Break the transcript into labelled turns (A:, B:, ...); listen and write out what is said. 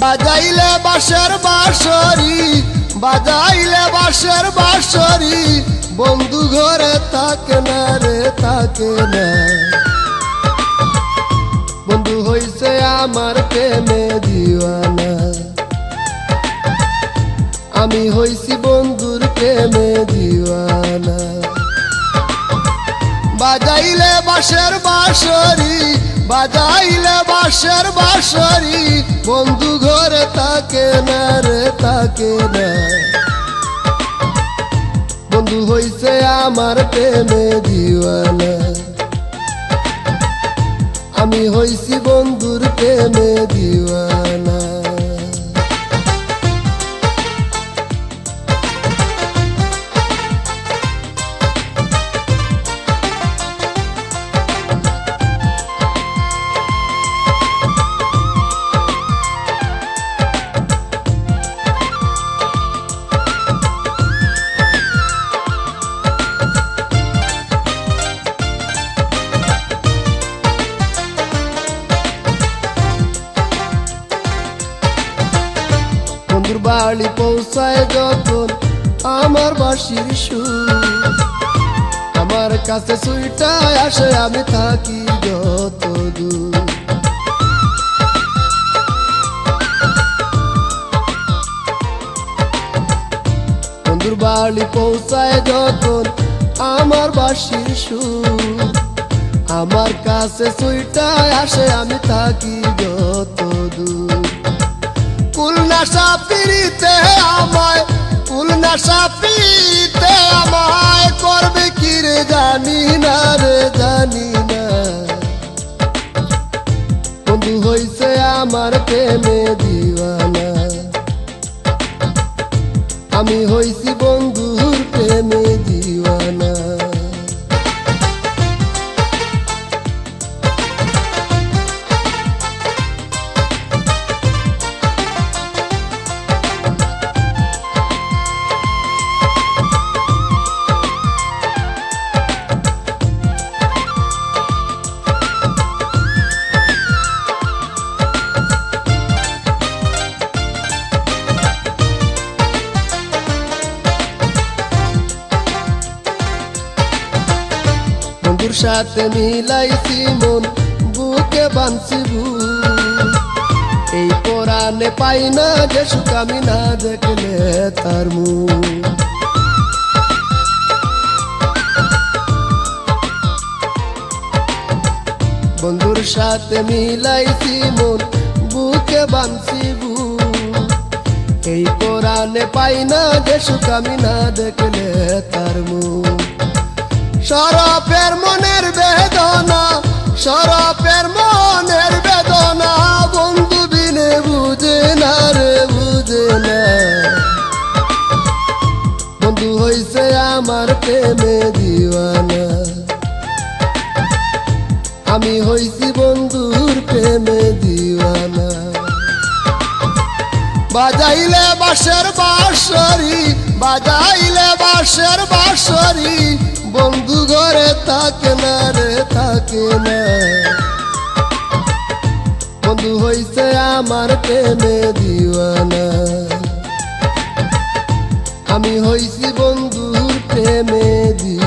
A: বাজাইলে বাঁশের বাঁশরি, বাজাইলে বাঁশের বাঁশরি, বন্ধু ঘরে থাকে না রে থাকে না। বন্ধু হইছে আমার প্রেমে দিওয়ানা, আমি হইছি বন্ধুর প্রেমে দিওয়ানা। বাজাইলে বাঁশের বাঁশরি, বাজাইলে বাঁশের বাঁশরি, বন্ধু ঘরে থাকে না রে থাকে না। বন্ধু হইছে আমার প্রেমে দিওয়ানা, আমি হইছি বন্ধুর প্রেমে দিওয়ানা। বন্ধুর বাড়ি পৌঁছায় যখন আমার বাঁশির সুর, আমার কাছে সুইটায় আসে আমি থাকি যত দূর। বন্ধুর বাড়ি পৌঁছায় যখন আমার বাঁশির সুর, আমার কাছে সুইটায় আসে আমি থাকি যত দূর। কুলনাশা পিরিতে আমায়, কুলনাশা পিরিতে আমায় করবে কি রে জানি না রে জানি না। বন্ধু হইছে আমার প্রেমে দিওয়ানা, আমি হইছি বন্ধুর প্রেমে দিওয়ানা। বন্ধুর সাথে মিলাইছি মন, বুকে বাঁধছি বুক, এই পরাণে পাই না যে সুখ আমি না দেখলে তার মুখ। বন্ধুর সাথে মিলাইছি মন, বুকে বাঁধছি বুক, এই পরাণে পাই না যে সুখ আমি না দেখলে তার মুখ। সরপের মনের বেদনা, সরপের মনের বেদনা, বন্ধু বিনে বুঝে না রে বুঝে না। বন্ধু হইছে আমার প্রেমে দিওয়ানা, আমি হইছি বন্ধুর প্রেমে দিওয়ানা। বাজাইলে বাঁশের বাঁশরি, বাজাইলে বাঁশের বাঁশরি, বন্ধু ঘরে থাকে না রে থাকে না। বন্ধু হইছে আমার প্রেমে দিওয়ানা, আমি হইছি বন্ধুর প্রেমে দিওয়ানা।